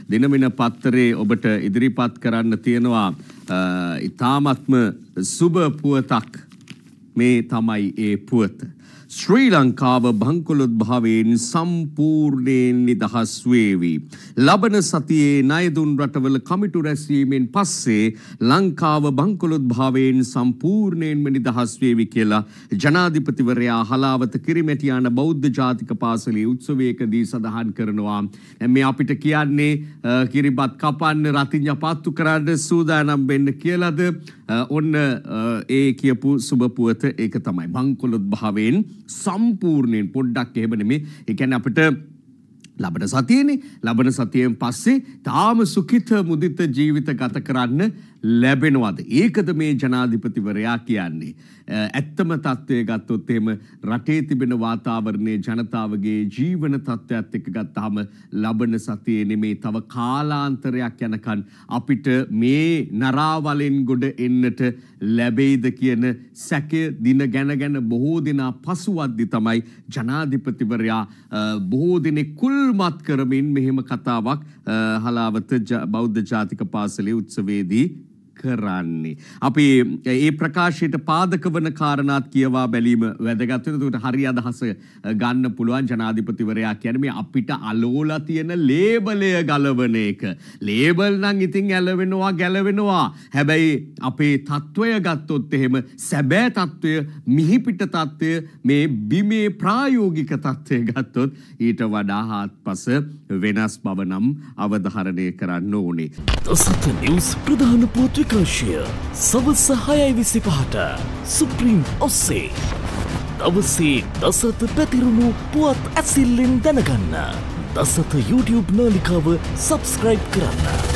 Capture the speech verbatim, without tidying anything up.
දිනමින පත්තරේ ඔබට ඉදිරිපත් කරන්න තියෙනවා ඉතාමත්ම සුබ පුවතක්. මේ තමයි ඒ පුවත. ශ්‍රී ලංකාව බංකොලොත්භාවයෙන් සම්පූර්ණයෙන් නිදහස් වේවි. ලබන සතියේ ණයදුන් රටවල කමිටු රැස්වීමෙන් පස්සේ ලංකාව බංකොලොත්භාවයෙන් සම්පූර්ණයෙන්ම නිදහස් වේවි කියලා ජනාධිපතිවරයා හලාවත කිරිමැටියාන බෞද්ධ ජාතික පාසලේ උත්සවයකදී සඳහන් කරනවා. මේ අපිට කියන්නේ කිරිබත් කපන්න රතිඤ්ඤ පත්තු කරන්න සූදානම් වෙන්න කියලාද? ඔන්න ඒ කියපු සුබ පුවත ඒක තමයි. බංකොලොත්භාවයෙන් සම්පූර්ණයෙන් පොඩ්ඩක් එහෙම නෙමෙයි. ඒ කියන්නේ අපිට ලබන සතියේනේ ලබන සතියෙන් පස්සේ තාම සුඛිත මුදිත ජීවිත ගත කරන්න ලැබෙනවද? ඒකද මේ ජනාධිපතිවරයා කියන්නේ. ඇත්තම තත්ත්වය ගත්තොත් එහෙම රටේ තිබෙන වාතාවරණයේ ජනතාවගේ ජීවන තත්ත්වයත් එක්ක ගත්තාම ලබන සතියේ නෙමේ තව කාලාන්තරයක් යනකන් අපිට මේ නරාවලෙන් ගොඩ එන්නට ලැබෙයිද කියන සැකය දින ගැන ගැන බොහෝ දෙනා පසුවද්දි තමයි ජනාධිපතිවරයා බොහෝ දෙනෙක් කුල්මත් කරමින් මෙහෙම කතාවක් හලාවත බෞද්ධ ජාතික පාසලේ උත්සවයේදී කරන්නේ. අපි ඒ ප්‍රකාශයට පාදක වන කාරණාත් කියවා බැලීම වැදගත් වෙනවා. ඒකට හරි අදහස ගන්න පුළුවන්. ජනාධිපතිවරයා කියන්නේ මේ අපිට අලෝලා තියෙන ලේබලය ගලවන එක. ලේබල් නම් ඉතින් ඇලවෙනවා ගැලවෙනවා. හැබැයි අපේ තත්වය ගත්තොත් එහෙම සැබෑ තත්වය මිහිපිට තත්වය මේ බිමේ ප්‍රායෝගික තත්වය ගත්තොත් ඊට වඩා හාත්පස වෙනස් බව නම් අවධාරණය කරන්න ඕනේ. දසත නිවුස් ප්‍රධාන පුවත් විකාශය සවස් හයයි විසිපහට සුප්‍රීම් ඔස්සේ දවසේ දසත පැතිරුණු පුවත් ඇසිල්ලෙන් දැනගන්න දසත YouTube නාලිකාව සබස්ක්‍රයිබ් කරන්න.